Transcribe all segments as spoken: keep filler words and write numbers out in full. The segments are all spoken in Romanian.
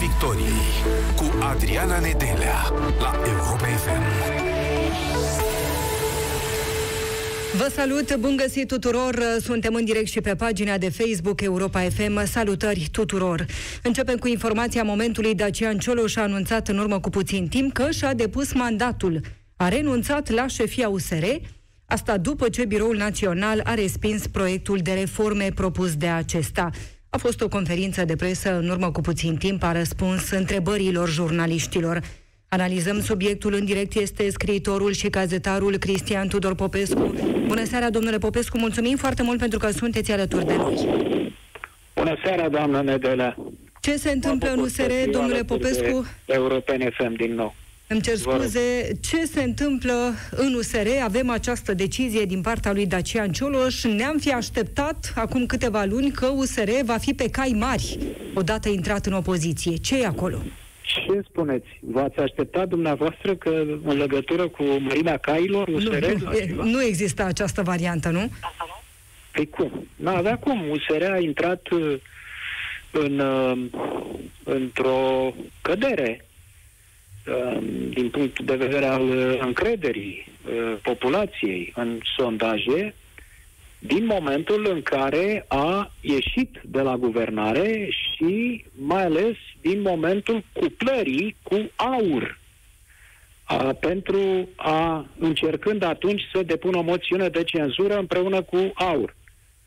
Victoriei cu Adriana Nedelea la Europa F M. Vă salut, bun găsit tuturor, suntem în direct și pe pagina de Facebook Europa F M, salutări tuturor. Începem cu informația momentului. Dacian Cioloș a anunțat în urmă cu puțin timp că și-a depus mandatul. A renunțat la șefia U S R, asta după ce Biroul Național a respins proiectul de reforme propus de acesta. A fost o conferință de presă în urmă cu puțin timp, a răspuns întrebărilor jurnaliștilor. Analizăm subiectul în direct, este scriitorul și gazetarul Cristian Tudor Popescu. Bună seara, domnule Popescu, mulțumim foarte mult pentru că sunteți alături de noi. Bună seara, doamnă Nedelea. Ce se întâmplă în U S R, domnule Popescu? Europene F M din nou. Îmi cer scuze, ce se întâmplă în U S R? Avem această decizie din partea lui Dacian Cioloș. Ne-am fi așteptat acum câteva luni că U S R va fi pe cai mari odată intrat în opoziție. Ce e acolo? Ce spuneți? V-ați așteptat dumneavoastră că în legătură cu mărimea cailor U S R? Nu, nu există această variantă, nu? Păi cum? N-avea cum. U S R a intrat în, într-o cădere din punct de vedere al încrederii populației în sondaje din momentul în care a ieșit de la guvernare și mai ales din momentul cuplării cu AUR, a, pentru a încercând atunci să depună o moțiune de cenzură împreună cu AUR.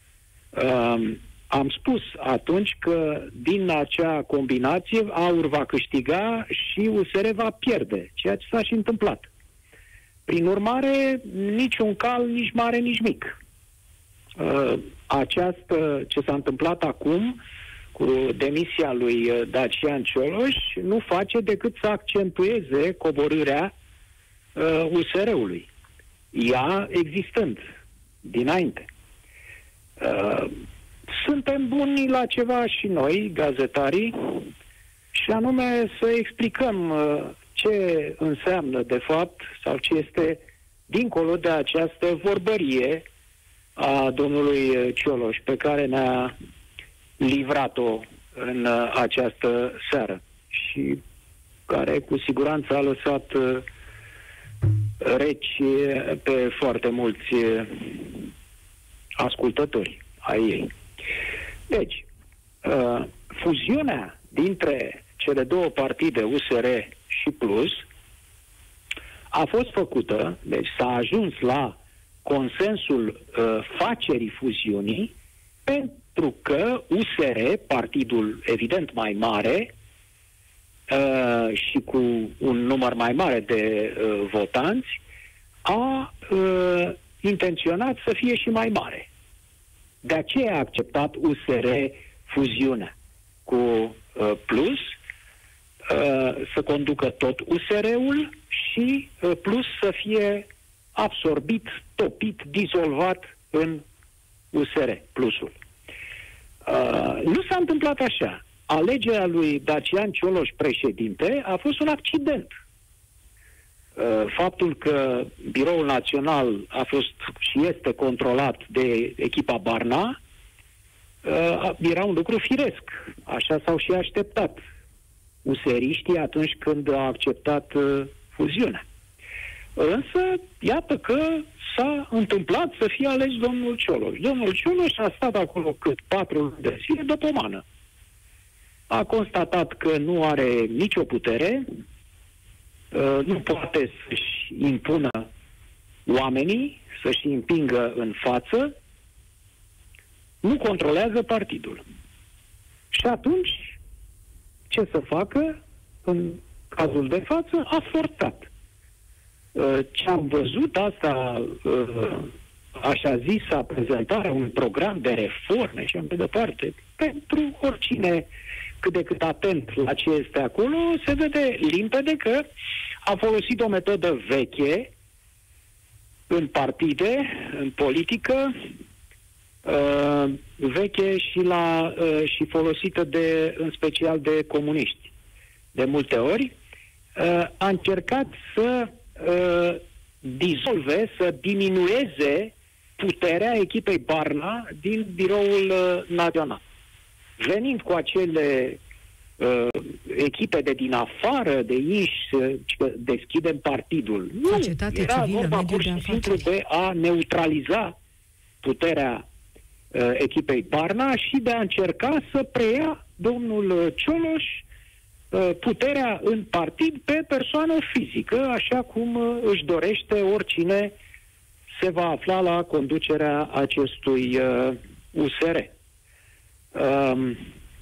Um, am spus atunci că din acea combinație AUR va câștiga și U S R va pierde, ceea ce s-a și întâmplat. Prin urmare, niciun cal, nici mare, nici mic. Uh, această, ce s-a întâmplat acum cu demisia lui Dacian Cioloș nu face decât să accentueze coborârea uh, U S R-ului, ea existând dinainte. Uh, suntem buni la ceva și noi, gazetarii, și anume să explicăm uh, ce înseamnă de fapt sau ce este dincolo de această vorbărie a domnului Cioloș, pe care ne-a livrat-o în uh, această seară și care cu siguranță a lăsat uh, reci pe foarte mulți uh, ascultători ai ei. Deci, uh, fuziunea dintre cele două partide, U S R și Plus, a fost făcută, deci s-a ajuns la consensul uh, facerii fuziunii, pentru că U S R, partidul evident mai mare uh, și cu un număr mai mare de uh, votanți, a uh, intenționat să fie și mai mare. De aceea a acceptat U S R fuziunea cu uh, Plus, uh, să conducă tot U S R-ul și uh, Plus să fie absorbit, topit, dizolvat în U S R, Plusul. Uh, nu s-a întâmplat așa. Alegerea lui Dacian Cioloș președinte a fost un accident. Uh, faptul că Biroul Național a fost și este controlat de echipa Barna uh, era un lucru firesc. Așa s-au și așteptat useriștii atunci când au acceptat uh, fuziunea. Însă, iată că s-a întâmplat să fie ales domnul Cioloș. Domnul Cioloș a stat acolo cât patru luni de zile de pomană. A constatat că nu are nicio putere, nu poate să-și impună oamenii, să-și împingă în față, nu controlează partidul. Și atunci, ce să facă? În cazul de față, a forțat. Ce am văzut, asta, așa zisa, prezentarea unui program de reforme și în pe departe, pentru oricine cât de cât atent la ce este acolo, se vede limpede că a folosit o metodă veche în partide, în politică, uh, veche și, la, uh, și folosită de, în special de comuniști. De multe ori uh, a încercat să uh, dizolve, să diminueze puterea echipei Barna din biroul uh, național. Venind cu acele uh, echipe de din afară de ei să deschidem partidul. Nu, societate era civilă, vorba mediul pur de și simplu afaceri. de a neutraliza puterea uh, echipei Barna și de a încerca să preia domnul Cioloș uh, puterea în partid pe persoană fizică, așa cum uh, își dorește oricine se va afla la conducerea acestui uh, U S R. Um,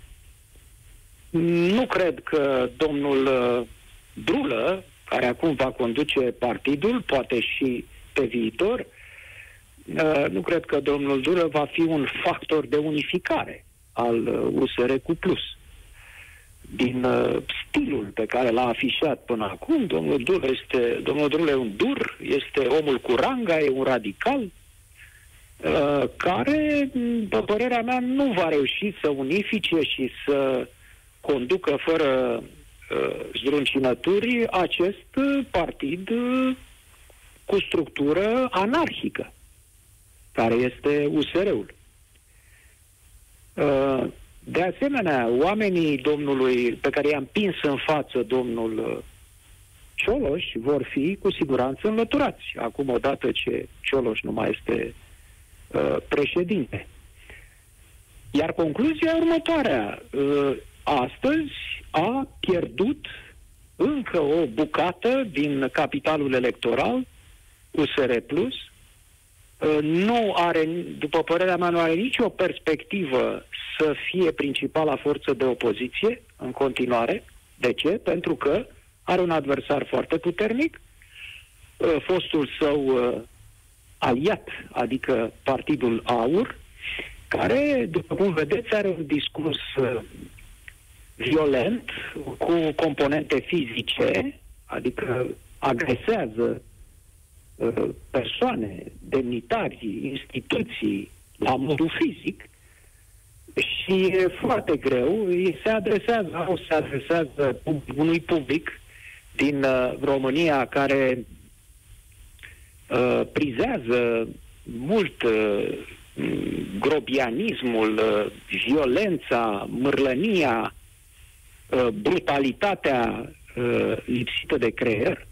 nu cred că domnul uh, Drulă, care acum va conduce partidul, poate și pe viitor, uh, nu cred că domnul Drulă va fi un factor de unificare al uh, U S R cu plus. Din uh, stilul pe care l-a afișat până acum, domnul Drulă este, domnul Drulă e un dur, este omul cu ranga, e un radical, uh, care, după părerea mea, nu va reuși să unifice și să conducă fără uh, zdruncinături acest uh, partid uh, cu structură anarhică, care este U S R-ul. Uh, De asemenea, oamenii domnului pe care i-a împins în față domnul Cioloș vor fi cu siguranță înlăturați, acum odată ce Cioloș nu mai este uh, președinte. Iar concluzia următoarea. Uh, astăzi a pierdut încă o bucată din capitalul electoral, U S R plus, nu are, după părerea mea, nu are nicio perspectivă să fie principala forță de opoziție în continuare. De ce? Pentru că are un adversar foarte puternic, fostul său aliat, adică Partidul AUR, care, după cum vedeți, are un discurs violent, cu componente fizice, adică agresează persoane, demnitari, instituții, la modul fizic, și e foarte greu, îi se adresează, au se adresează unui public din uh, România care uh, prizează mult uh, grobianismul, uh, violența, mârlănia, uh, brutalitatea uh, lipsită de creier.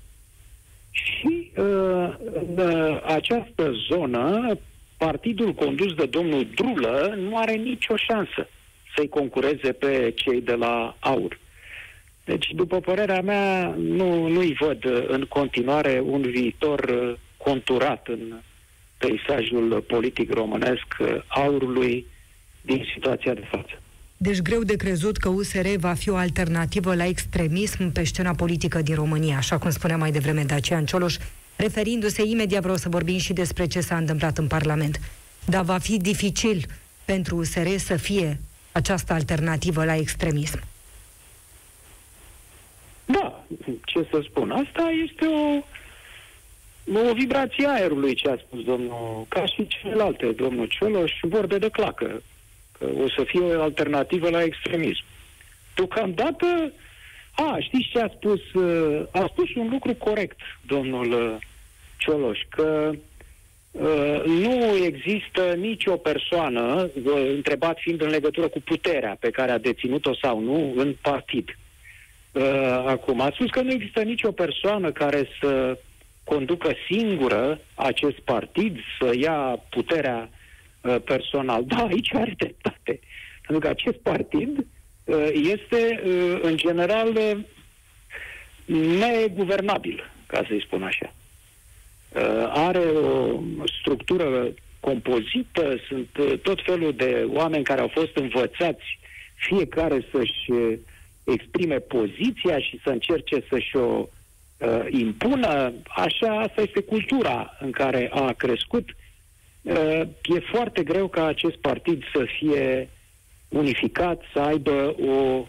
Și uh, în uh, această zonă, partidul condus de domnul Drulă nu are nicio șansă să-i concureze pe cei de la AUR. Deci, după părerea mea, nu, nu-i văd în continuare un viitor uh, conturat în peisajul politic românesc uh, AUR-ului din situația de față. Deci greu de crezut că U S R va fi o alternativă la extremism pe scena politică din România, așa cum spunea mai devreme Dacian Cioloș, referindu-se imediat, vreau să vorbim și despre ce s-a întâmplat în Parlament. Dar va fi dificil pentru U S R să fie această alternativă la extremism. Da, ce să spun, asta este o, o vibrație a aerului, ce a spus domnul, ca și celelalte, domnul Cioloș, vorbe de clacă. O să fie o alternativă la extremism. Deocamdată, a, știți ce a spus? A spus un lucru corect, domnul Cioloș, că uh, nu există nicio persoană, întrebat fiind în legătură cu puterea pe care a deținut-o sau nu în partid. Uh, acum, a spus că nu există nicio persoană care să conducă singură acest partid, să ia puterea personal. Da, aici are dreptate. Pentru că acest partid este, în general, neguvernabil, ca să-i spun așa. Are o structură compozită, sunt tot felul de oameni care au fost învățați fiecare să-și exprime poziția și să încerce să-și o impună. Așa, asta este cultura în care a crescut. E foarte greu ca acest partid să fie unificat, să aibă o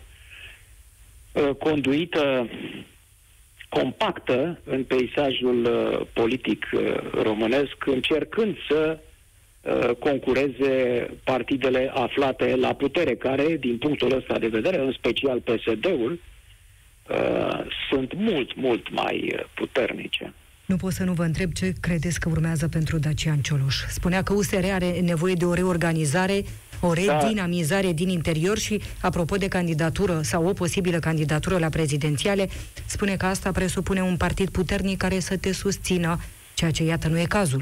conduită compactă în peisajul politic românesc, încercând să concureze partidele aflate la putere, care, din punctul ăsta de vedere, în special P S D-ul, sunt mult, mult mai puternice. Nu pot să nu vă întreb ce credeți că urmează pentru Dacian Cioloș. Spunea că U S R are nevoie de o reorganizare o redinamizare da. din interior și, apropo de candidatură sau o posibilă candidatură la prezidențiale, spune că asta presupune un partid puternic care să te susțină, ceea ce, iată, nu e cazul.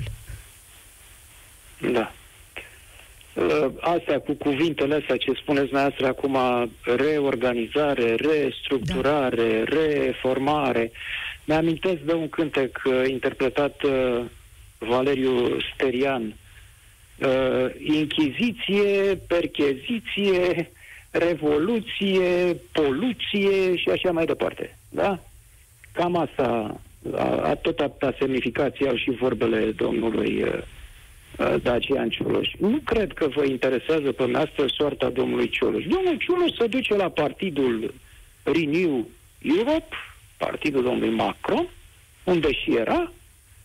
Da. Astea cu cuvintele astea ce spuneți dumneavoastră acum, reorganizare, restructurare, da. reformare, mi-amintesc de un cântec interpretat uh, Valeriu Sterian, uh, inchiziție, percheziție, revoluție, poluție și așa mai departe. Da? Cam asta, a, a tot atâta semnificație au și vorbele domnului uh, Dacian Cioloș. Nu cred că vă interesează pe noastră soarta domnului Cioloș. Domnul Cioloș se duce la partidul Renew Europe, partidul domnului Macron, unde și era.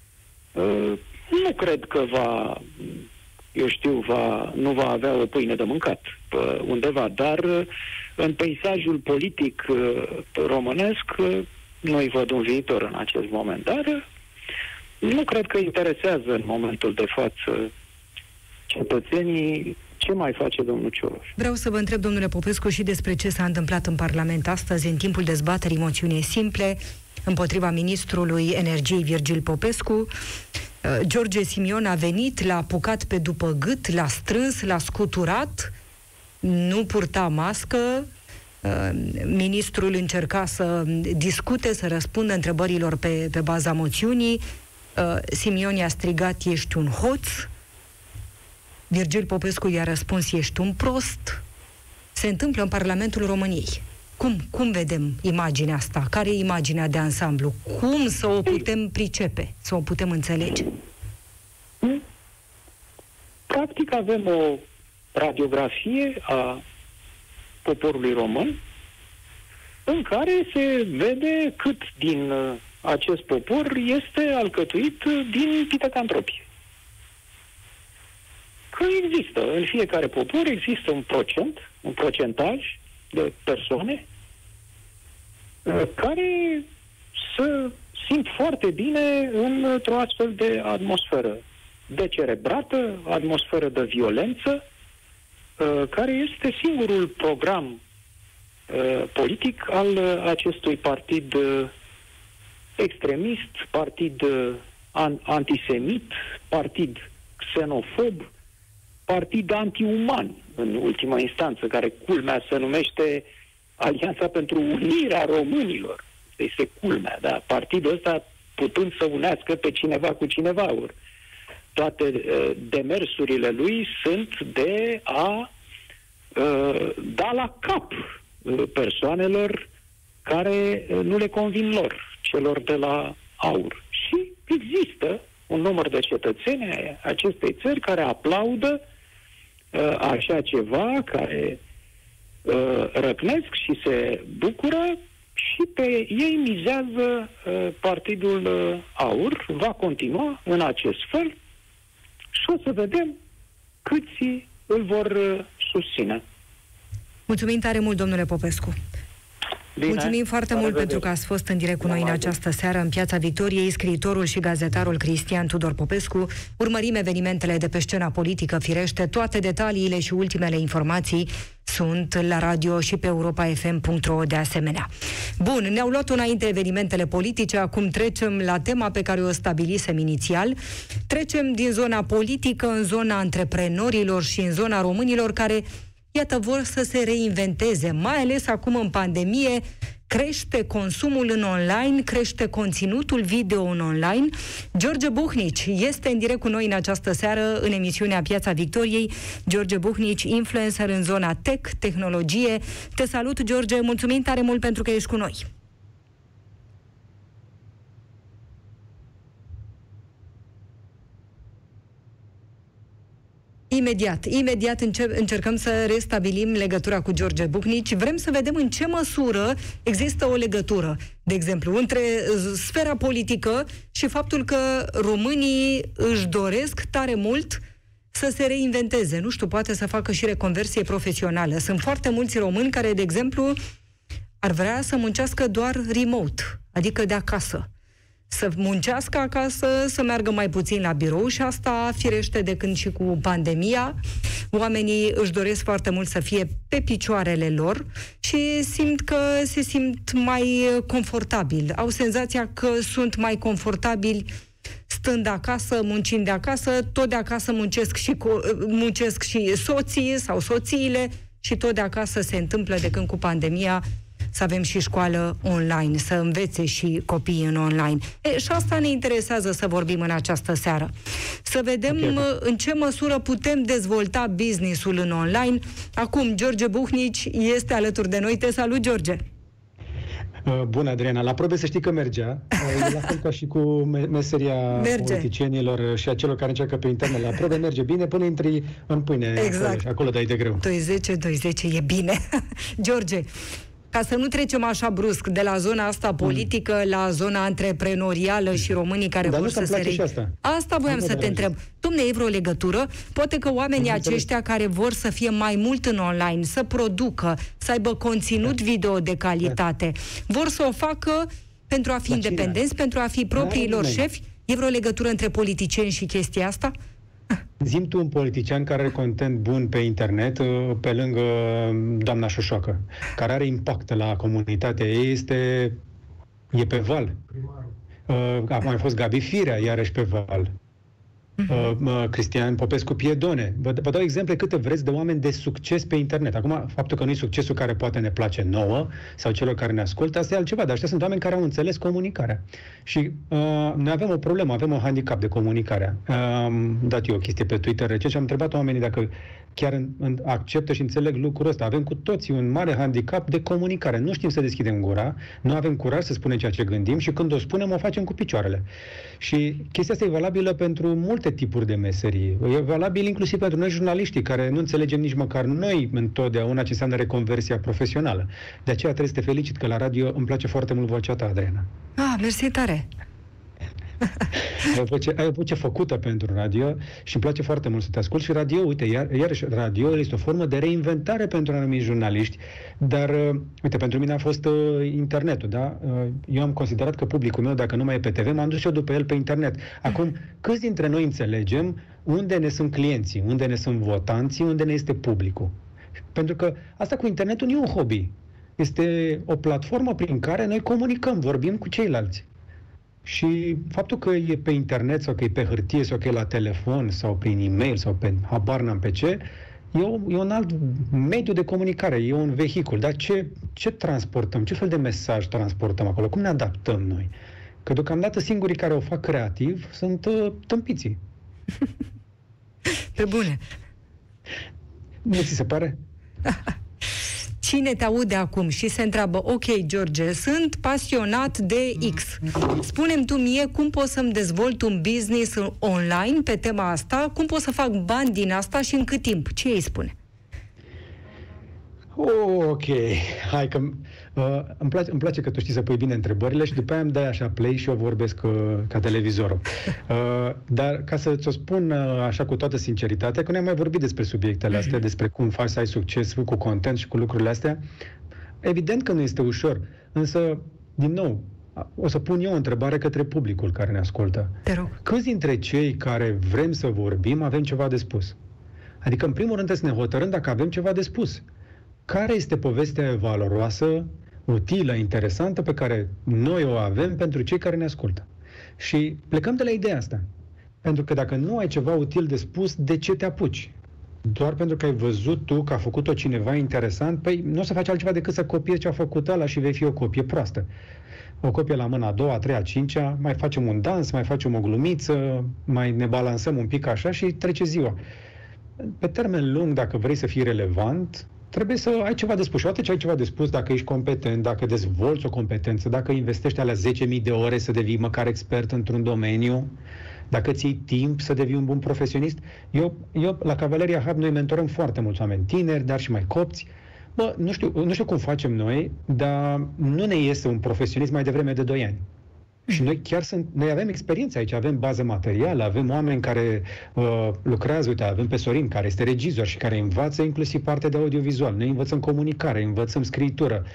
Nu cred că va, eu știu, va, nu va avea o pâine de mâncat pe undeva, dar în peisajul politic românesc nu-i văd un viitor în acest moment. Dar nu cred că interesează în momentul de față cetățenii ce mai face domnul Cioloș. Vreau să vă întreb, domnule Popescu, și despre ce s-a întâmplat în Parlament astăzi, în timpul dezbaterii moțiunii simple împotriva ministrului Energiei Virgil Popescu. George Simion a venit, l-a apucat pe după gât, l-a strâns, l-a scuturat, nu purta mască. Ministrul încerca să discute, să răspundă întrebărilor pe, pe baza moțiunii. Simion i-a strigat, ești un hoț. Virgil Popescu i-a răspuns, ești un prost. Se întâmplă în Parlamentul României. Cum, cum vedem imaginea asta? Care e imaginea de ansamblu? Cum să o putem pricepe? Să o putem înțelege? Practic avem o radiografie a poporului român în care se vede cât din acest popor este alcătuit din pitecantropie. Că există, în fiecare popor există un procent, un procentaj de persoane uh, care se simt foarte bine într-o astfel de atmosferă decerebrată, atmosferă de violență, uh, care este singurul program uh, politic al uh, acestui partid uh, extremist, partid uh, an- antisemit, partid xenofob, partid anti-uman, în ultima instanță, care, culmea, se numește Alianța pentru Unirea Românilor. Este culmea, da? Partidul ăsta putând să unească pe cineva cu cineva. Ori toate uh, demersurile lui sunt de a uh, da la cap uh, persoanelor care uh, nu le convin lor, celor de la AUR. Și există un număr de cetățeni ai acestei țări care aplaudă uh, așa ceva, care uh, răcnesc și se bucură și pe ei mizează uh, partidul uh, AUR. Va continua în acest fel și o să vedem câți îl vor uh, susține. Mulțumim tare mult, domnule Popescu. Bine. Mulțumim foarte mult vedere. pentru că ați fost în direct cu noi în această seară în Piața Victoriei, scriitorul și gazetarul Cristian Tudor Popescu. Urmărim evenimentele de pe scena politică, firește. Toate detaliile și ultimele informații sunt la radio și pe europa f m punct r o de asemenea. Bun, ne-au luat înainte evenimentele politice, acum trecem la tema pe care o stabilisem inițial. Trecem din zona politică în zona antreprenorilor și în zona românilor care, iată, vor să se reinventeze, mai ales acum în pandemie. Crește consumul în online, crește conținutul video în online. George Buhnici este în direct cu noi în această seară în emisiunea Piața Victoriei. George Buhnici, influencer în zona tech, tehnologie. Te salut, George, mulțumim tare mult pentru că ești cu noi. Imediat, imediat înce- încercăm să restabilim legătura cu George Buhnici. Vrem să vedem în ce măsură există o legătură, de exemplu, între sfera politică și faptul că românii își doresc tare mult să se reinventeze. Nu știu, poate să facă și reconversie profesională. Sunt foarte mulți români care, de exemplu, ar vrea să muncească doar remote, adică de acasă. să muncească acasă, să meargă mai puțin la birou și asta firește de când și cu pandemia. Oamenii își doresc foarte mult să fie pe picioarele lor și simt că se simt mai confortabil. Au senzația că sunt mai confortabili stând acasă, muncind de acasă, tot de acasă muncesc și, co- muncesc și soții sau soțiile și tot de acasă se întâmplă de când cu pandemia să avem și școală online, să învețe și copiii în online. E, și asta ne interesează să vorbim în această seară. Să vedem okay. în ce măsură putem dezvolta business-ul în online. Acum, George Buhnici este alături de noi. Te salut, George! Bună, Adriana. La probe să știi că mergea. E la fel ca și cu meseria merge. politicienilor și a celor care încearcă pe internet. La probe merge bine până intri în pâine. Exact. Acolo, acolo dai de greu. doi zece, doi zece, e bine. George, ca să nu trecem așa brusc de la zona asta politică mm. la zona antreprenorială și românii care Dar vor să se re... asta. Asta voiam să te întreb. Dom'le, e vreo legătură? Poate că oamenii aceștia care vor să fie mai mult în online, să producă, să aibă conținut da. video de calitate, da. vor să o facă pentru a fi Dar independenți, cine? pentru a fi propriii lor șefi? E vreo legătură între politicieni și chestia asta? Zi-mi tu un politician care are content bun pe internet, pe lângă doamna Șoșoacă, care are impact la comunitatea ei, este... e pe val. Uh, a mai fost Gabi Firea, iarăși pe val. Uh, uh, Cristian Popescu Piedone. Vă, vă dau exemple câte vreți de oameni de succes pe internet. Acum, faptul că nu e succesul care poate ne place nouă sau celor care ne ascultă, asta e altceva, dar ăștia sunt oameni care au înțeles comunicarea. Și uh, noi avem o problemă, avem un handicap de comunicare. Uh, am dat eu o chestie pe Twitter recent și am întrebat oamenii dacă chiar în, în, acceptă și înțeleg lucrul ăsta. Avem cu toții un mare handicap de comunicare. Nu știm să deschidem gura, nu avem curaj să spunem ceea ce gândim și când o spunem, o facem cu picioarele. Și chestia asta e valabilă pentru multe tipuri de meserii. E valabil inclusiv pentru noi jurnaliștii, care nu înțelegem nici măcar noi întotdeauna ce înseamnă reconversia profesională. De aceea trebuie să te felicit că la radio îmi place foarte mult vocea ta, Adriana. Ah, mersi tare! Ai o, voce, ai o voce făcută pentru radio și îmi place foarte mult să te ascult și radio, uite, iar, iarăși radio este o formă de reinventare pentru anumiți jurnaliști, dar, uh, uite, pentru mine a fost uh, internetul, da? Uh, eu am considerat că publicul meu, dacă nu mai e pe T V, m-am dus eu după el pe internet. Acum, câți dintre noi înțelegem unde ne sunt clienții, unde ne sunt votanții, unde ne este publicul? Pentru că asta cu internetul nu e un hobby. Este o platformă prin care noi comunicăm, vorbim cu ceilalți. Și faptul că e pe internet sau că e pe hârtie sau că e la telefon sau prin e-mail sau pe habar n-am pe ce, e, o, e un alt mediu de comunicare, e un vehicul. Dar ce, ce transportăm? Ce fel de mesaj transportăm acolo? Cum ne adaptăm noi? Că deocamdată singurii care o fac creativ sunt uh, tâmpiții. Pe bune. Nu ți se pare? Cine te aude acum și se întreabă, ok, George, sunt pasionat de X. Spune-mi tu mie cum pot să-mi dezvolt un business online pe tema asta, cum pot să fac bani din asta și în cât timp? Ce îi spune? Oh, ok, hai că uh, îmi, place, îmi place că tu știi să pui bine întrebările și după aia îmi dai așa play și eu vorbesc uh, ca televizorul. Uh, dar ca să ți-o spun uh, așa cu toată sinceritatea, că noi am mai vorbit despre subiectele astea, despre cum faci să ai succes cu content și cu lucrurile astea, evident că nu este ușor, însă, din nou, o să pun eu o întrebare către publicul care ne ascultă. Te rog. Câți dintre cei care vrem să vorbim avem ceva de spus? Adică, în primul rând, trebuie să ne hotărâm dacă avem ceva de spus. Care este povestea valoroasă, utilă, interesantă pe care noi o avem pentru cei care ne ascultă? Și plecăm de la ideea asta. Pentru că dacă nu ai ceva util de spus, de ce te apuci? Doar pentru că ai văzut tu că a făcut-o cineva interesant, păi nu o să faci altceva decât să copiezi ce a făcut ăla și vei fi o copie proastă. O copie la mâna a doua, a treia, a cincea, mai facem un dans, mai facem o glumiță, mai ne balansăm un pic așa și trece ziua. Pe termen lung, dacă vrei să fii relevant, trebuie să ai ceva de spus. Și odată ce ai ceva de spus, dacă ești competent, dacă dezvolți o competență, dacă investești alea zece mii de ore să devii măcar expert într-un domeniu, dacă ți iei timp să devii un bun profesionist. Eu, eu la Cavaleria Hub, noi mentorăm foarte mulți oameni tineri, dar și mai copți. Bă, nu știu, nu știu cum facem noi, dar nu ne iese un profesionist mai devreme de doi ani. Și noi chiar sunt, noi avem experiență aici, avem bază materială, avem oameni care uh, lucrează, uite, avem pe Sorin, care este regizor și care învață inclusiv partea de audiovizual. Noi învățăm comunicare, învățăm scriitură.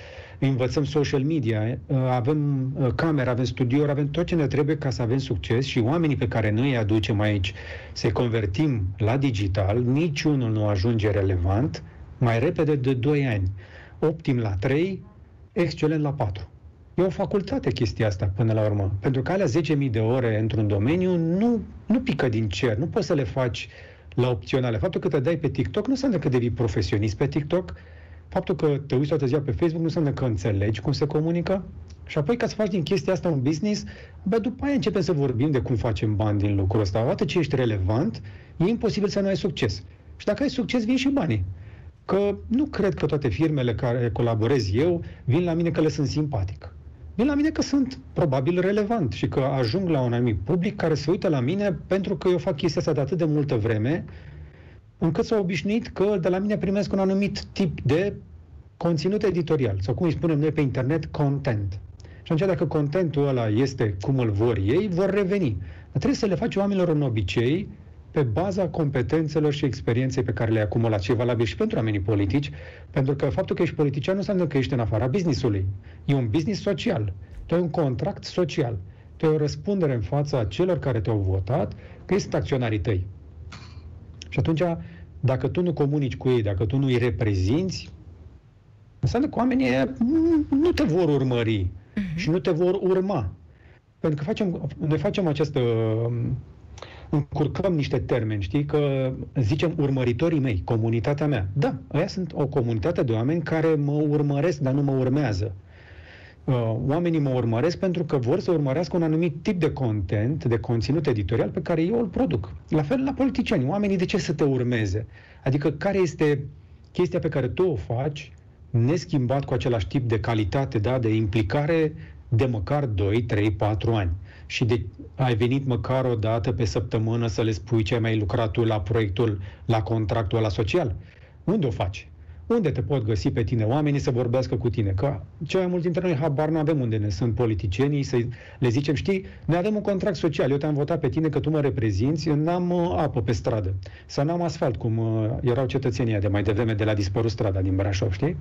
învățăm social media, avem camere, avem studiouri, avem tot ce ne trebuie ca să avem succes și oamenii pe care noi îi aducem aici să convertim la digital, niciunul nu ajunge relevant mai repede de doi ani. Optim la trei, excelent la patru. E o facultate chestia asta până la urmă. Pentru că alea zece mii de ore într-un domeniu nu, nu pică din cer, nu poți să le faci la opționale. Faptul că te dai pe TikTok nu înseamnă că devii profesionist pe TikTok. Faptul că te uiți toată ziua pe Facebook nu înseamnă că înțelegi cum se comunică. Și apoi, ca să faci din chestia asta un business, bă, după aia începem să vorbim de cum facem bani din lucrul ăsta. Odată ce ești relevant, e imposibil să nu ai succes. Și dacă ai succes, vin și banii. Că nu cred că toate firmele care colaborez eu vin la mine că le sunt simpatic. Vin la mine că sunt probabil relevant și că ajung la un anumit public care se uită la mine pentru că eu fac chestia asta de atât de multă vreme, încât s-au obișnuit că de la mine primesc un anumit tip de conținut editorial, sau cum îi spunem noi pe internet, content. Și atunci, dacă contentul ăla este cum îl vor ei, vor reveni. Dar trebuie să le faci oamenilor un obicei pe baza competențelor și experienței pe care le-ai acumulat. Și e valabil și pentru oamenii politici, pentru că faptul că ești politician nu înseamnă că ești în afara business-ului. E un business social. Tu ai un contract social. Tu ai o răspundere în fața celor care te-au votat, că ei sunt acționarii tăi. Și atunci, dacă tu nu comunici cu ei, dacă tu nu îi reprezinți, înseamnă că oamenii nu te vor urmări uh-huh. și nu te vor urma. Pentru că facem, noi facem această... încurcăm niște termeni, știi, că zicem urmăritorii mei, comunitatea mea. Da, aia sunt o comunitate de oameni care mă urmăresc, dar nu mă urmează. Uh, oamenii mă urmăresc pentru că vor să urmărească un anumit tip de content, de conținut editorial pe care eu îl produc. La fel la politicieni. Oamenii de ce să te urmeze? Adică care este chestia pe care tu o faci neschimbat cu același tip de calitate, da, de implicare de măcar doi, trei, patru ani. Și de, ai venit măcar o dată pe săptămână să le spui ce ai mai lucrat tu la proiectul, la contractul ăla social? Unde o faci? Unde te pot găsi pe tine oamenii să vorbească cu tine? Că cei mai mulți dintre noi habar nu avem unde ne sunt politicienii, să le zicem, știi, noi avem un contract social, eu te-am votat pe tine că tu mă reprezinți, n-am uh, apă pe stradă, sau n-am asfalt, cum uh, erau cetățenii de mai devreme de la dispărut strada din Brașov, știi?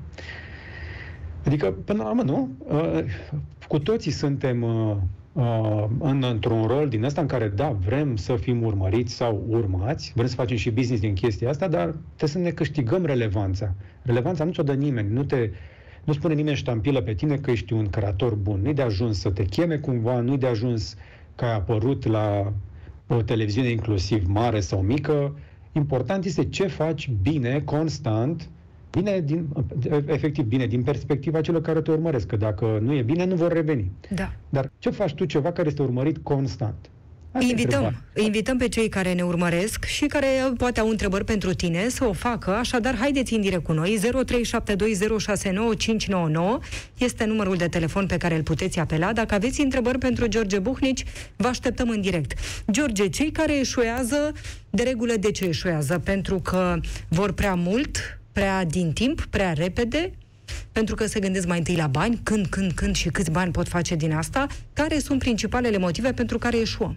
Adică, până la urmă, nu? Uh, cu toții suntem... Uh, Uh, în, într-un rol din ăsta în care, da, vrem să fim urmăriți sau urmați, vrem să facem și business din chestia asta, dar trebuie să ne câștigăm relevanța. Relevanța nu ți-o dă nimeni, nu te, nu spune nimeni ștampilă pe tine că ești un creator bun. Nu-i de ajuns să te cheme cumva, nu-i de ajuns că ai apărut la o televiziune inclusiv mare sau mică. Important este ce faci bine, constant, bine, din, efectiv bine, din perspectiva celor care te urmăresc, că dacă nu e bine, nu vor reveni. Da. Dar ce faci tu ceva care este urmărit constant? Îi invităm, invităm pe cei care ne urmăresc și care poate au întrebări pentru tine să o facă, așadar haideți în direct cu noi. Zero trei șapte doi zero șase nouă cinci nouă nouă este numărul de telefon pe care îl puteți apela. Dacă aveți întrebări pentru George Buhnici, vă așteptăm în direct. George, cei care eșuează, de regulă de ce eșuează? Pentru că vor prea mult, prea din timp, prea repede, pentru că se gândesc mai întâi la bani, când, când, când și câți bani pot face din asta. Care sunt principalele motive pentru care eșuăm?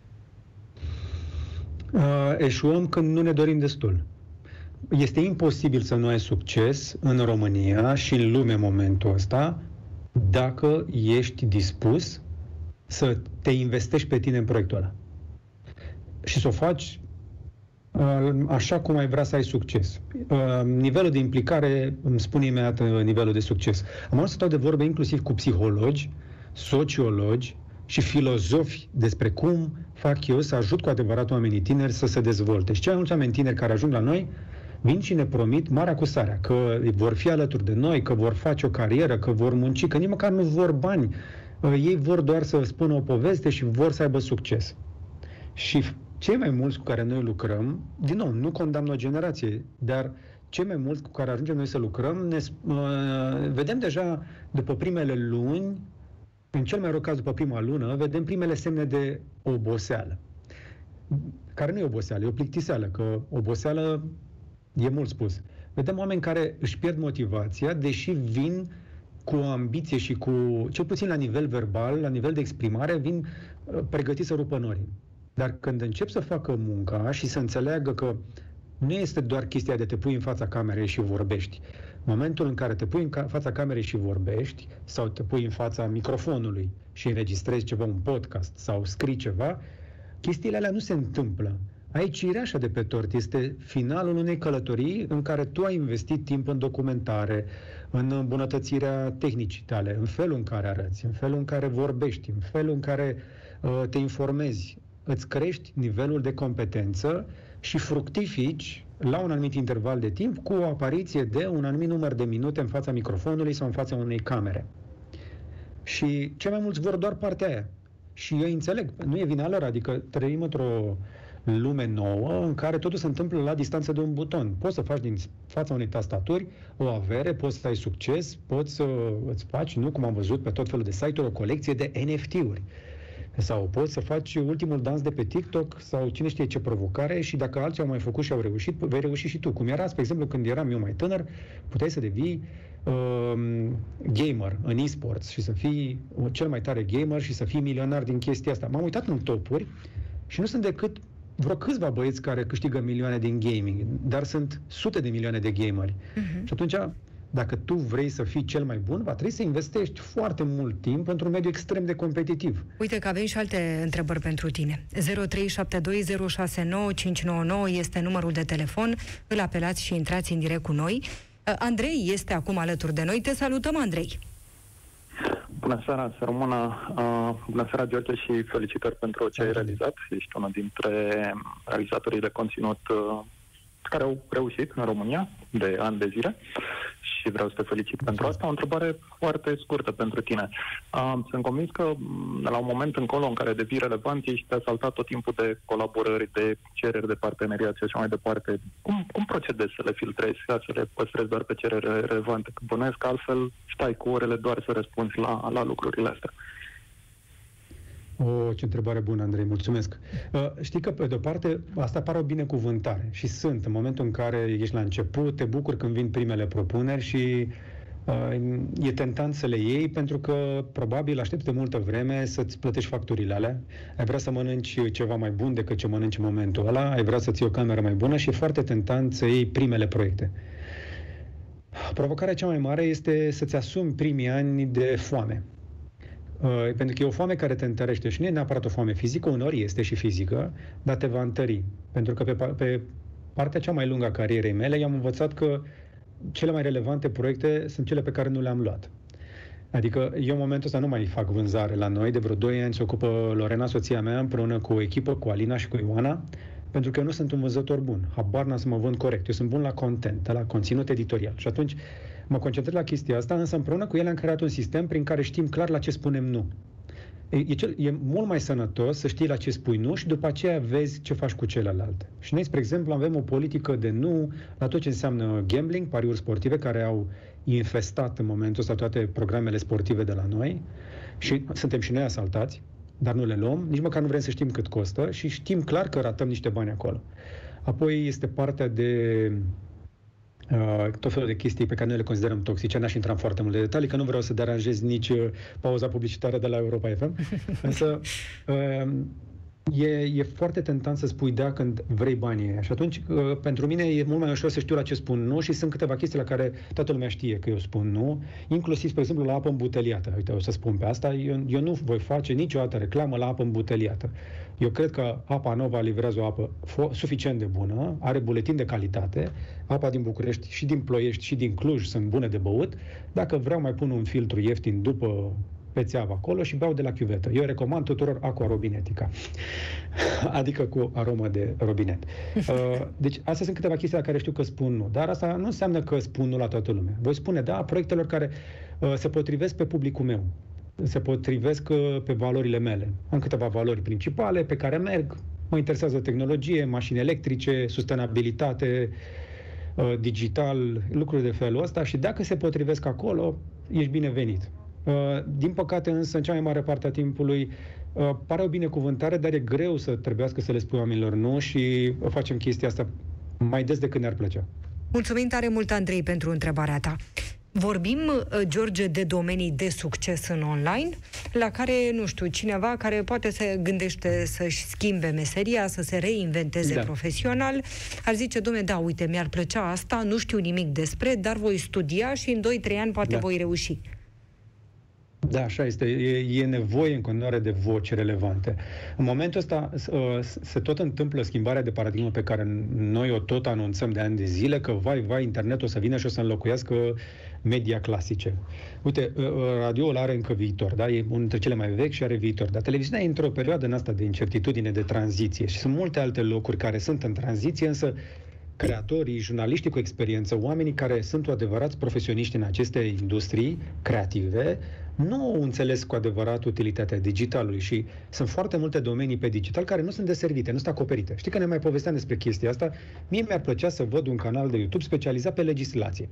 Uh, eșuăm când nu ne dorim destul. Este imposibil să nu ai succes în România și în lume în momentul ăsta dacă ești dispus să te investești pe tine în proiectul ăla. Și să o faci așa cum ai vrea să ai succes. Nivelul de implicare îmi spune imediat nivelul de succes. Am ajuns să stau de vorbe inclusiv cu psihologi, sociologi și filozofi despre cum fac eu să ajut cu adevărat oamenii tineri să se dezvolte. Și cei mai mulți oameni tineri care ajung la noi vin și ne promit marea cu sarea, că vor fi alături de noi, că vor face o carieră, că vor munci, că nici măcar nu vor bani. Ei vor doar să spună o poveste și vor să aibă succes. Și cei mai mulți cu care noi lucrăm, din nou, nu condamn o generație, dar cei mai mulți cu care ajungem noi să lucrăm, ne uh, vedem deja după primele luni, în cel mai rău caz după prima lună, vedem primele semne de oboseală. Care nu e oboseală, e o plictiseală, că oboseală e mult spus. Vedem oameni care își pierd motivația, deși vin cu o ambiție și cu, cel puțin la nivel verbal, la nivel de exprimare, vin uh, pregătiți să rupă norii. Dar când încep să facă munca și să înțeleagă că nu este doar chestia de te pui în fața camerei și vorbești. Momentul în care te pui în ca- fața camerei și vorbești, sau te pui în fața microfonului și înregistrezi ceva, un podcast, sau scrii ceva, chestiile alea nu se întâmplă. Aici cireașa de pe tort este finalul unei călătorii în care tu ai investit timp în documentare, în îmbunătățirea tehnicii tale, în felul în care arăți, în felul în care vorbești, în felul în care uh, te informezi. Îți crești nivelul de competență și fructifici la un anumit interval de timp cu o apariție de un anumit număr de minute în fața microfonului sau în fața unei camere. Și cei mai mulți vor doar partea aia. Și eu înțeleg, nu e vina lor, adică trăim într-o lume nouă în care totul se întâmplă la distanță de un buton. Poți să faci din fața unei tastaturi o avere, poți să ai succes, poți să îți faci, nu cum am văzut pe tot felul de site-uri, o colecție de N F T-uri. Sau poți să faci ultimul dans de pe TikTok sau cine știe ce provocare și dacă alții au mai făcut și au reușit, vei reuși și tu. Cum era, spre exemplu, când eram eu mai tânăr, puteai să devii uh, gamer în e-sports și să fii cel mai tare gamer și să fii milionar din chestia asta. M-am uitat în topuri și nu sunt decât vreo câțiva băieți care câștigă milioane din gaming, dar sunt sute de milioane de gameri. Uh-huh. Și atunci, dacă tu vrei să fii cel mai bun, va trebui să investești foarte mult timp într-un mediu extrem de competitiv. Uite că avem și alte întrebări pentru tine. zero trei șapte doi zero șase nouă cinci nouă nouă este numărul de telefon. Îl apelați și intrați în direct cu noi. Andrei este acum alături de noi. Te salutăm, Andrei! Bună seara, să rămână. Uh, bună seara, George, și felicitări pentru ce ai realizat. Ești unul dintre realizatorii de conținut uh, care au reușit în România de ani de zile și vreau să te felicit pentru asta. O întrebare foarte scurtă pentru tine. Uh, sunt convins că la un moment încolo în care devii relevant, ești asaltat tot timpul de colaborări, de cereri de parteneriat și așa mai departe. Cum, cum procedezi să le filtrezi, să le păstrezi doar pe cereri relevante? Că bănuiesc că altfel stai cu orele doar să răspunzi la, la lucrurile astea. O, ce întrebare bună, Andrei, mulțumesc. Uh, știi că, pe de-o parte, asta pare o binecuvântare și sunt. În momentul în care ești la început, te bucuri când vin primele propuneri și uh, e tentant să le iei pentru că probabil aștepți de multă vreme să-ți plătești facturile alea. Ai vrea să mănânci ceva mai bun decât ce mănânci în momentul ăla, ai vrea să-ți iei o cameră mai bună și e foarte tentant să iei primele proiecte. Provocarea cea mai mare este să-ți asumi primii ani de foame. Uh, pentru că e o foame care te întărește și nu e neapărat o foame fizică, uneori este și fizică, dar te va întări. Pentru că pe, pe partea cea mai lungă a carierei mele i-am învățat că cele mai relevante proiecte sunt cele pe care nu le-am luat. Adică eu în momentul ăsta nu mai fac vânzare la noi, de vreo doi ani se ocupă Lorena, soția mea, împreună cu o echipă, cu Alina și cu Ioana, pentru că eu nu sunt un vânzător bun. Habar n-am să mă vând corect. Eu sunt bun la content, la conținut editorial. Și atunci mă concentrez la chestia asta, însă împreună cu ele am creat un sistem prin care știm clar la ce spunem nu. E, e, cel, e mult mai sănătos să știi la ce spui nu și după aceea vezi ce faci cu celelalte. Și noi, spre exemplu, avem o politică de nu la tot ce înseamnă gambling, pariuri sportive, care au infestat în momentul ăsta toate programele sportive de la noi și suntem și noi asaltați, dar nu le luăm, nici măcar nu vrem să știm cât costă și știm clar că ratăm niște bani acolo. Apoi este partea de Uh, tot felul de chestii pe care noi le considerăm toxice. N-aș intra în foarte multe detalii, că nu vreau să deranjez nici uh, pauza publicitară de la Europa F M. Însă uh, e, e foarte tentant să spui da când vrei banii ăia. Și atunci, uh, pentru mine e mult mai ușor să știu la ce spun nu și sunt câteva chestii la care toată lumea știe că eu spun nu, inclusiv, spre exemplu, la apă îmbuteliată. Uite, o să spun pe asta, eu, eu nu voi face niciodată reclamă la apă îmbuteliată. Eu cred că Apa Nova livrează o apă suficient de bună, are buletin de calitate, apa din București și din Ploiești și din Cluj sunt bune de băut. Dacă vreau mai pun un filtru ieftin după pe țeavă acolo și beau de la chiuvetă. Eu recomand tuturor Aqua Robinetica. Adică cu aromă de robinet. Deci astea sunt câteva chestii la care știu că spun nu. Dar asta nu înseamnă că spun nu la toată lumea. Voi spune da proiectelor care se potrivesc pe publicul meu. Se potrivesc pe valorile mele. Am câteva valori principale pe care merg. Mă interesează tehnologie, mașini electrice, sustenabilitate, digital, lucruri de felul ăsta și dacă se potrivesc acolo, ești binevenit. Din păcate însă, în cea mai mare parte a timpului, pare o binecuvântare, dar e greu să trebuiască să le spui oamenilor nu și facem chestia asta mai des decât ne-ar plăcea. Mulțumim tare mult, Andrei, pentru întrebarea ta. Vorbim, George, de domenii de succes în online, la care, nu știu, cineva care poate se gândește să-și schimbe meseria, să se reinventeze da. profesional, ar zice, dom'le, da, uite, mi-ar plăcea asta, nu știu nimic despre, dar voi studia și în doi trei ani poate da. voi reuși. Da, așa este. E, e nevoie în continuare de voci relevante. În momentul ăsta se tot întâmplă schimbarea de paradigmă pe care noi o tot anunțăm de ani de zile, că vai, vai, internetul o să vină și o să înlocuiască media clasice. Uite, radioul are încă viitor, da? E unul dintre cele mai vechi și are viitor. Dar televiziunea intră o perioadă în asta de incertitudine, de tranziție și sunt multe alte locuri care sunt în tranziție, însă creatorii, jurnaliștii cu experiență, oamenii care sunt adevărați profesioniști în aceste industrii creative, nu au înțeles cu adevărat utilitatea digitalului și sunt foarte multe domenii pe digital care nu sunt deservite, nu sunt acoperite. Știi că ne mai povesteam despre chestia asta? Mie mi-ar plăcea să văd un canal de YouTube specializat pe legislație.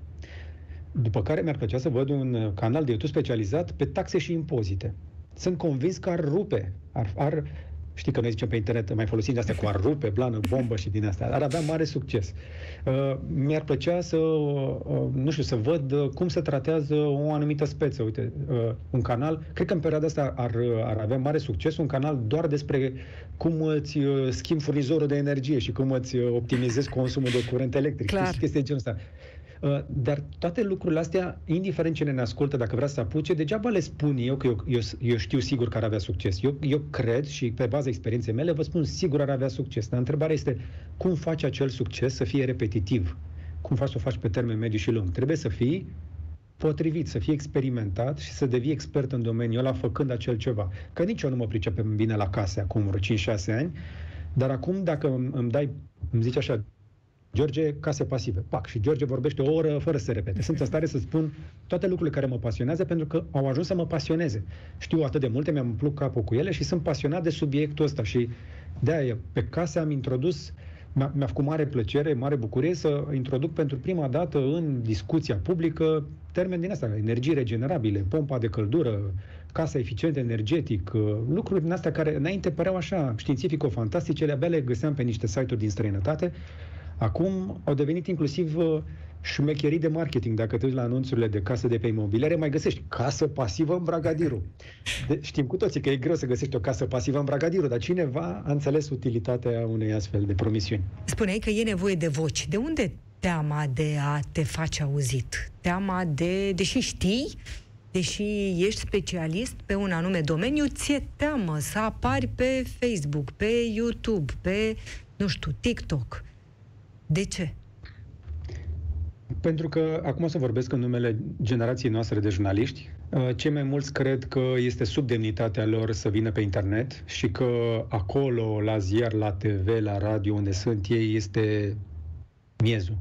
După care mi-ar plăcea să văd un canal de YouTube specializat pe taxe și impozite. Sunt convins că ar rupe, ar... ar Știi că noi zicem pe internet, mai folosim de astea cu ar rupe, blană, bombă și din astea. Ar avea mare succes. Uh, mi-ar plăcea să, uh, nu știu, să văd uh, cum se tratează o anumită speță. Uite, uh, un canal, cred că în perioada asta ar, ar avea mare succes, un canal doar despre cum îți uh, schimbi furnizorul de energie și cum îți optimizezi consumul de curent electric. Clar. Știi chestia de genul ăsta. Uh, dar toate lucrurile astea, indiferent cine ne ascultă, dacă vrea să apuce, degeaba le spun eu că eu, eu, eu știu sigur că ar avea succes. Eu, eu cred și pe baza experienței mele vă spun sigur ar avea succes. Dar întrebarea este cum faci acel succes să fie repetitiv? Cum faci să o faci pe termen mediu și lung? Trebuie să fii potrivit, să fii experimentat și să devii expert în domeniul ăla făcând acel ceva. Că nici eu nu mă pricepem bine la case acum vreo cinci șase ani, dar acum dacă îmi, îmi dai, îmi zici așa, George, case pasive. Pac. Și George vorbește o oră fără să se repete. Sunt în stare să spun toate lucrurile care mă pasionează pentru că au ajuns să mă pasioneze. Știu atât de multe, mi-am umplut capul cu ele și sunt pasionat de subiectul ăsta și de-aia pe case am introdus, mi-a, mi-a făcut mare plăcere, mare bucurie să introduc pentru prima dată în discuția publică termeni din astea, energii regenerabile, pompa de căldură, casa eficientă energetic, lucruri din astea care înainte păreau așa științifico-fantastice, le-abia le găseam pe niște site-uri din străinătate. Acum au devenit inclusiv uh, șmecherii de marketing. Dacă te uiți la anunțurile de case de pe imobiliare, mai găsești casă pasivă în Bragadiru. De, știm cu toții că e greu să găsești o casă pasivă în Bragadiru, dar cineva a înțeles utilitatea unei astfel de promisiuni. Spuneai că e nevoie de voci. De unde teama de a te face auzit? Teama de... Deși știi, deși ești specialist pe un anume domeniu, ți-e teamă să apari pe Facebook, pe YouTube, pe, nu știu, TikTok. De ce? Pentru că, acum o să vorbesc în numele generației noastre de jurnaliști, cei mai mulți cred că este sub demnitatea lor să vină pe internet și că acolo, la ziar, la T V, la radio, unde sunt ei, este miezul.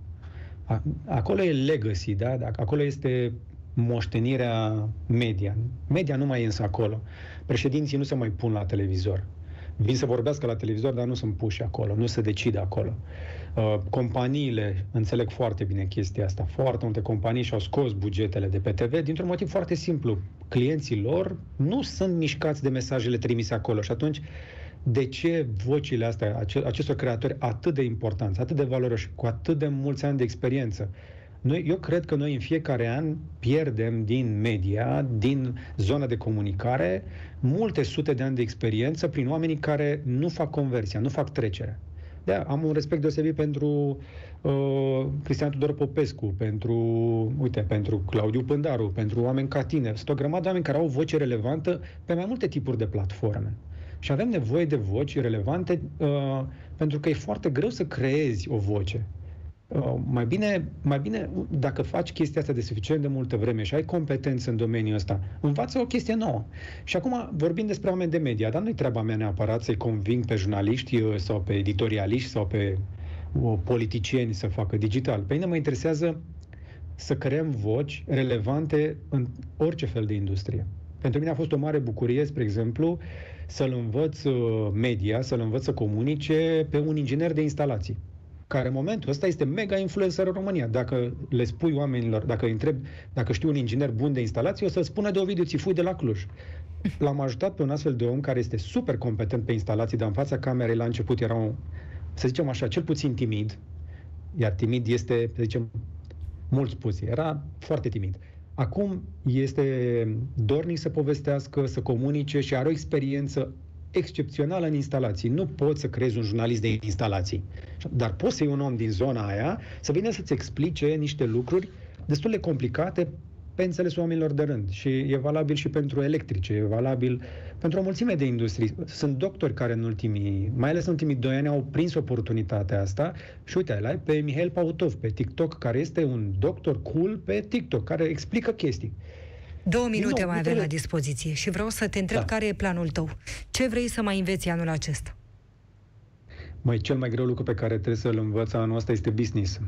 Acolo e legacy, da? Acolo este moștenirea media. Media nu mai e însă acolo. Președinții nu se mai pun la televizor. Vin să vorbească la televizor, dar nu sunt puși acolo, nu se decide acolo. Uh, companiile înțeleg foarte bine chestia asta. Foarte multe companii și-au scos bugetele de pe T V dintr-un motiv foarte simplu. Clienții lor nu sunt mișcați de mesajele trimise acolo și atunci de ce vocile astea, acestor creatori atât de importanți, atât de valoroși, cu atât de mulți ani de experiență? Noi, eu cred că noi în fiecare an pierdem din media, din zona de comunicare, multe sute de ani de experiență prin oamenii care nu fac conversia, nu fac trecerea. Da, am un respect deosebit pentru uh, Cristian Tudor Popescu, pentru, uite, pentru Claudiu Pândaru, pentru oameni ca tine. Sunt o grămadă de oameni care au o voce relevantă pe mai multe tipuri de platforme. Și avem nevoie de voci relevante uh, pentru că e foarte greu să creezi o voce. Uh, mai bine, mai bine, dacă faci chestia asta de suficient de multă vreme și ai competență în domeniul ăsta, învață o chestie nouă. Și acum vorbim despre oameni de media, dar nu-i treaba mea neapărat să-i conving pe jurnaliști sau pe editorialiști sau pe uh, politicieni să facă digital. Pe mine mă interesează să creăm voci relevante în orice fel de industrie. Pentru mine a fost o mare bucurie, spre exemplu, să-l învăț media, să-l învăț să comunice pe un inginer de instalații, care în momentul ăsta este mega influencer în România. Dacă le spui oamenilor, dacă îi întreb dacă știu un inginer bun de instalații, o să spună de Ovidiu Țifui de la Cluj. L-am ajutat pe un astfel de om care este super competent pe instalații, dar în fața camerei la început era un, să zicem așa, cel puțin timid, iar timid este, să zicem, mult spus, era foarte timid. Acum este dornic să povestească, să comunice și are o experiență excepțională în instalații. Nu poți să creezi un jurnalist de instalații, dar poți să iei un om din zona aia să vină să-ți explice niște lucruri destul de complicate pe înțelesul oamenilor de rând. Și e valabil și pentru electrice, e valabil pentru o mulțime de industrii. Sunt doctori care în ultimii, mai ales în ultimii doi ani, au prins oportunitatea asta și uite, îl ai pe Mihail Pautov pe TikTok, care este un doctor cool pe TikTok, care explică chestii. Două minute nou, mai avem la dispoziție și vreau să te întreb da. care e planul tău. Ce vrei să mai înveți anul acesta? Măi, cel mai greu lucru pe care trebuie să-l învăț anul ăsta este business.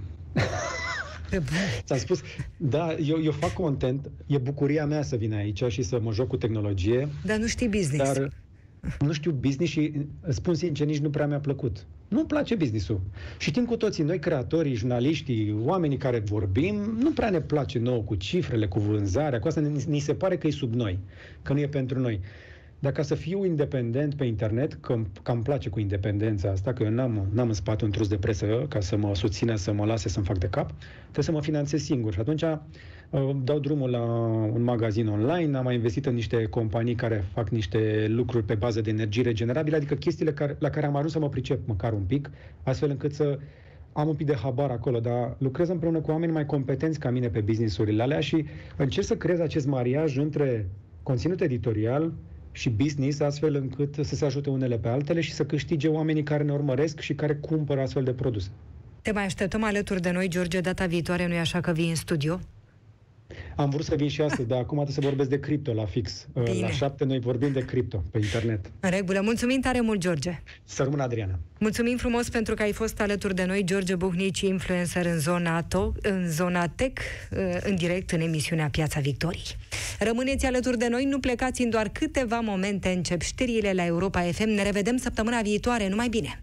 Ți-am spus, da, eu, eu fac content, e bucuria mea să vin aici și să mă joc cu tehnologie. Dar nu știi business. Dar nu știu business și, spun sincer, nici nu prea mi-a plăcut. Nu-mi place business-ul. Și știm cu toții, noi creatorii, jurnaliștii, oamenii care vorbim, nu prea ne place nouă cu cifrele, cu vânzarea, cu asta ni, ni se pare că e sub noi, că nu e pentru noi. Dar ca să fiu independent pe internet, că, că îmi place cu independența asta, că eu n-am, n-am în spate un trus de presă ca să mă susțină, să mă lase să-mi fac de cap, trebuie să mă finanțez singur. Și atunci uh, dau drumul la un magazin online, am mai investit în niște companii care fac niște lucruri pe bază de energie regenerabilă, adică chestiile care, la care am ajuns să mă pricep măcar un pic, astfel încât să am un pic de habar acolo, dar lucrez împreună cu oameni mai competenți ca mine pe business-urile alea și încerc să creez acest mariaj între conținut editorial și business, astfel încât să se ajute unele pe altele și să câștige oamenii care ne urmăresc și care cumpără astfel de produse. Te mai așteptăm alături de noi, George, data viitoare, nu-i așa că vii în studio? Am vrut să vin și astăzi, dar acum trebuie să vorbesc de cripto la fix. Bine. La șapte noi vorbim de cripto pe internet. În regulă. Mulțumim tare mult, George. Să rămână, Adriana. Mulțumim frumos pentru că ai fost alături de noi, George Buhnici, influencer în zona, to- în zona tech, în direct în emisiunea Piața Victoriei. Rămâneți alături de noi, nu plecați, în doar câteva momente încep știrile la Europa F M. Ne revedem săptămâna viitoare. Numai bine!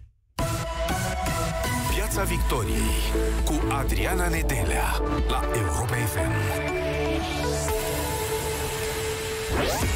Piața Victoriei cu Adriana Nedelea la Europa F M.